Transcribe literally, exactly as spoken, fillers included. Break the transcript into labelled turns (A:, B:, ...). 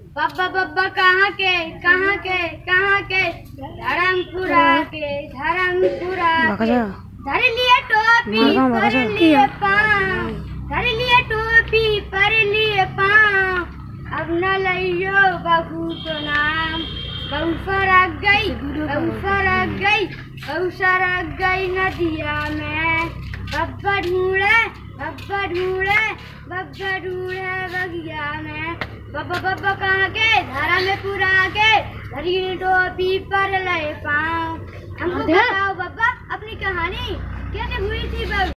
A: बब्बा बब्बा कहाँ के कहाँ के कहाँ के धर्मपुरा के धर्मपुरा के धर लिए टोपी पर लिए पाँव धर लिए टोपी पर लिए पाँव अब न लियो बहू तो नाम बहू सरक गई बहू सरक गई बहू सरक गई नदिया में बब्बा ढूंढे बब्बा ढूंढे बब्बा ढूंढे बगिया में बब्बा बब्बा कहाँ के धारा में पूरा के धरी टोपी पर ले पाँव हमको बताओ बब्बा अपनी कहानी कैसे हुई थी बब्बा।